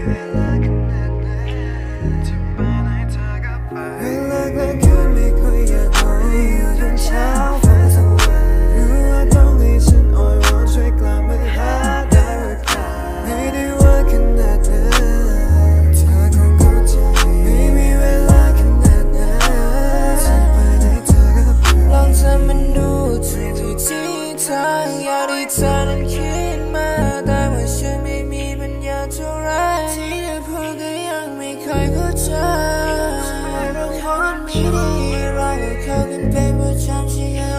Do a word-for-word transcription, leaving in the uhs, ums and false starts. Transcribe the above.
เวลาขนาดไหนจะไปไหนเธอก็ไปเวลาและคืนไม่ค่อยอยากนอนอยู่จนเช้าฟ้าสว่างรู้ว่าต้องให้ฉันอ่อนวอนช่วยกลับมาหาได้หรือเปล่าไม่ได้ว่าขนาดนั้นเธอคงเข้าใจไม่มีเวลาขนาดนั้นจะไปไหนเธอก็ไปลองทำมันดูทุกวิธีทางอยากให้เธอนั้นคิดมาแต่ว่าฉันไม่มีปัญญาเท่าไรที่จะพูดก็ยังไม่เคยเข้าใจเราคนไม่ดีเราก็เข้ากันเป็นประจำใช่ไหม